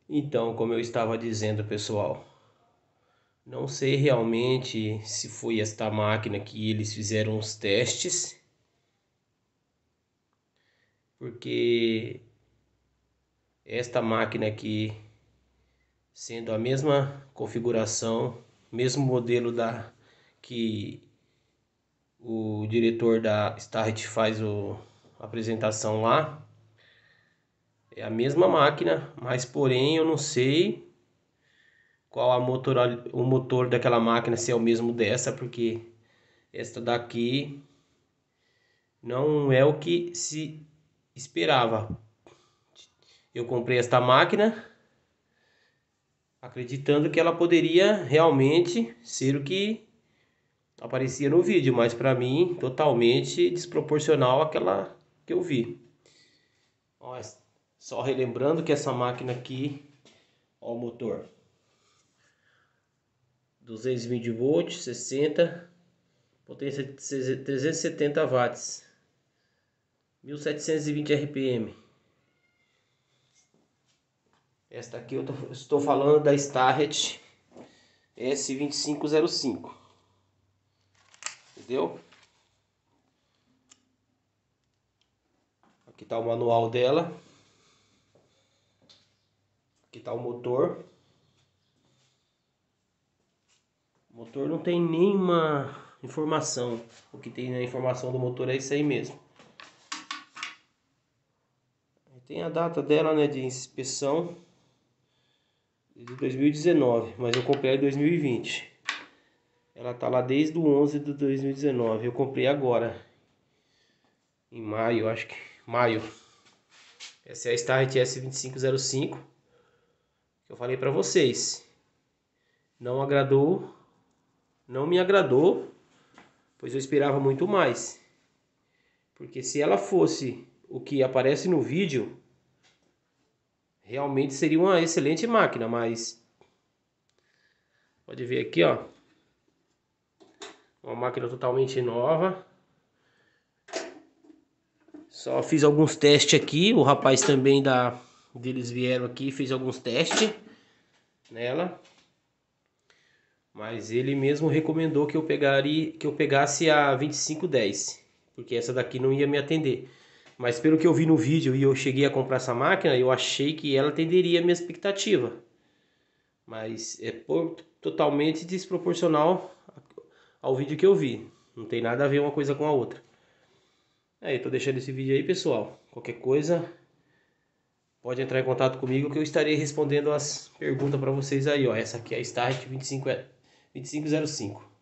Então, como eu estava dizendo, pessoal, não sei realmente se foi esta máquina que eles fizeram os testes, porque esta máquina aqui, sendo a mesma configuração, mesmo modelo da que o diretor da Starrett faz a apresentação lá, é a mesma máquina, mas porém eu não sei qual o motor daquela máquina, se é o mesmo dessa, porque esta daqui não é o que se esperava. Eu comprei esta máquina acreditando que ela poderia realmente ser o que aparecia no vídeo, mas para mim totalmente desproporcional àquela que eu vi. Ó, só relembrando que essa máquina aqui, ó, o motor 220 volts, 60, potência de 370 watts, 1720 RPM. Esta aqui eu estou falando da Starrett S2505. Entendeu? Aqui está o manual dela. Aqui está o motor. O motor não tem nenhuma informação. O que tem na informação do motor é isso aí mesmo. Tem a data dela, né, de inspeção de 2019, mas eu comprei em 2020. Ela tá lá desde o 11 de 2019. Eu comprei agora, em maio, acho que maio. Essa é a Starrett S2505 que eu falei para vocês. Não agradou, não me agradou, pois eu esperava muito mais. Porque se ela fosse o que aparece no vídeo, realmente seria uma excelente máquina, mas pode ver aqui, ó, uma máquina totalmente nova. Só fiz alguns testes aqui, o rapaz também deles vieram aqui, fez alguns testes nela. Mas ele mesmo recomendou que eu pegasse a 2510, porque essa daqui não ia me atender. Mas pelo que eu vi no vídeo e eu cheguei a comprar essa máquina, eu achei que ela atenderia a minha expectativa. Mas é totalmente desproporcional ao vídeo que eu vi. Não tem nada a ver uma coisa com a outra. Aí, tô deixando esse vídeo aí, pessoal. Qualquer coisa, pode entrar em contato comigo que eu estarei respondendo as perguntas para vocês aí, ó. Essa aqui é a Starrett 2505.